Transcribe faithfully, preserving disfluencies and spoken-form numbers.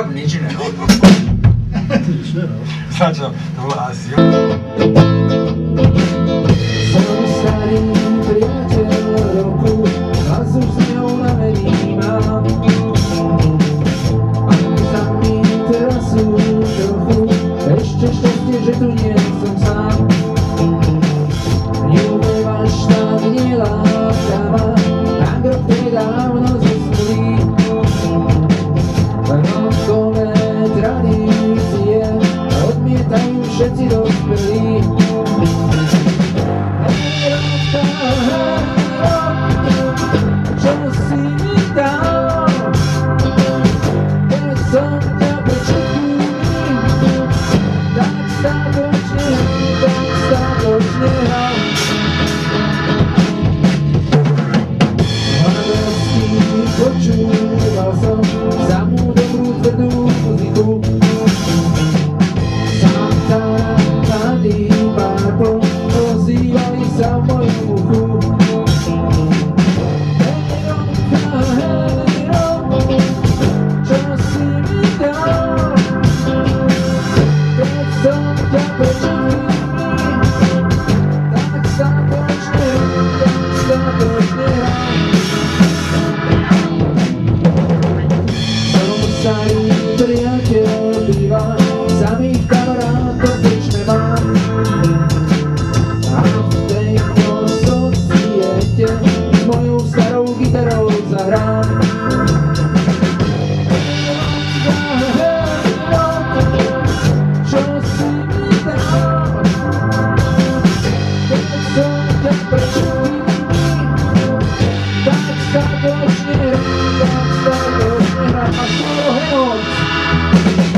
tam nič iné, no. Nič iné, no. Za čo? To bola Ázia. Som starý priateľ roku, a s úsmevom na mení mám. Ani sa mi teraz sú trochu, ešte šťastie, že tu nie som sám. Neumievaš tak neláka ma, tak rok nedávno zosnulý. Rokové tradície odmietajú všetci dospelí. Čo si mi dal, keď som ťa prečekal, tak statočne, tak statočne hral. Hladosti počúval som samú dobrú tvrdú muziku. Santana, Nady, Purple ozývali sa v mojom uchu. Čo si mi dal, keď som ťa prečekal, tak statočne, tak statočne hral. Som starý priateľ býva, samých kamarátov pričme mám. A v tejto societe s mojou starou gitarou zahrám. Čo si mi dal, keď som ťa prečekal, tak statočne hrám, tak statočne hrám a skoro hej moc.